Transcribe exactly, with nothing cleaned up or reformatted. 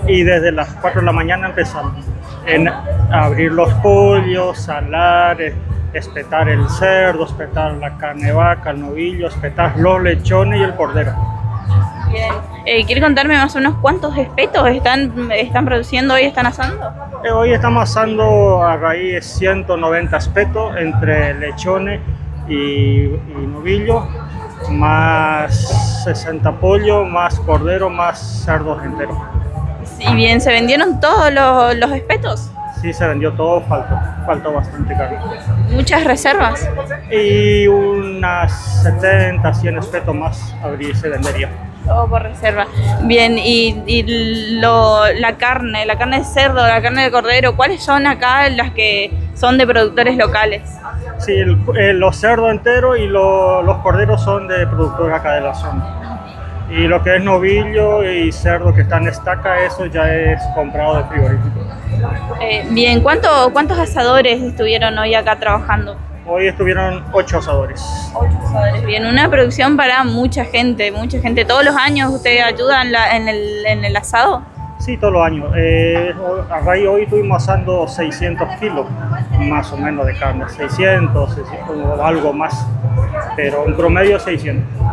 y desde las cuatro de la mañana empezamos en abrir los pollos, salar, eh, espetar el cerdo, espetar la carne de vaca, el novillo, espetar los lechones y el cordero. Bien. Eh, ¿Quiere contarme más o menos cuántos espetos están, están produciendo hoy, están asando? Eh, hoy estamos asando a raíz de ciento noventa espetos entre lechones y, y novillo, más sesenta pollos, más cordero, más cerdos enteros. Y bien, ¿se vendieron todos los, los espetos? Sí, se vendió todo, faltó, faltó bastante carne. ¿Muchas reservas? Y unas setenta, cien espetos más abrir se vendería. Todo por reserva. Bien, y, y lo, la carne, la carne de cerdo, la carne de cordero, ¿cuáles son acá las que son de productores locales? Sí, el, el, los cerdos enteros y lo, los corderos son de productores acá de la zona. Y lo que es novillo y cerdo que está en estaca, eso ya es comprado de frigorífico. Eh, bien, ¿cuánto, ¿cuántos asadores estuvieron hoy acá trabajando? Hoy estuvieron ocho asadores. Ocho asadores, bien, una producción para mucha gente, mucha gente. ¿Todos los años usted ayuda en, la, en, el, en el asado? Sí, todos los años. Eh, a raíz hoy estuvimos asando seiscientos kilos, más o menos de carne, seiscientos, seiscientos o algo más, pero en promedio seiscientos.